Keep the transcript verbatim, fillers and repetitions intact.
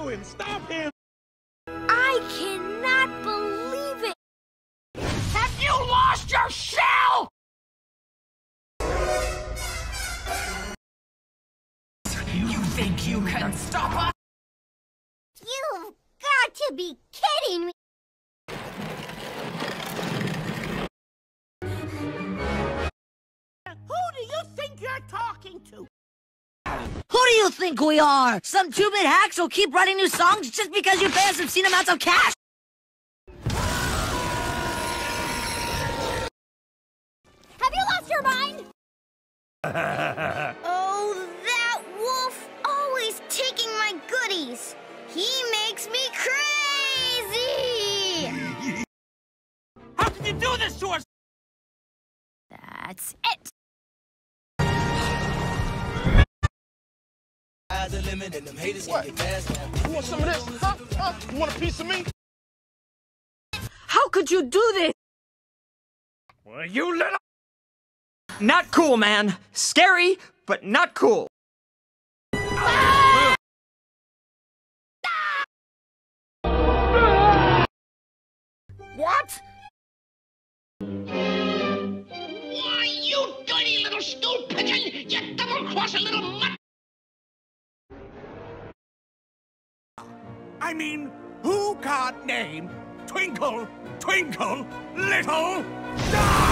to him! Stop him! I cannot believe it! Have you lost your shell? You think you can stop us? You've got to be kidding me! Who do you think you're talking to? Who do you think we are? Some two-bit hacks who'll keep writing new songs just because you pay us obscene amounts of cash? Have you lost your mind? Oh, that wolf! Always taking my goodies! He makes me crazy! How can you do this to us? That's it! The limit and them haters What? get gas. You want some of this? Huh? Huh? You want a piece of me? How could you do this? Well, you little... Not cool, man. Scary, but not cool. Ah! What? Why, you dirty little stool pigeon! You double-crossing little mutt! I mean, who can't name Twinkle, Twinkle, Little Star?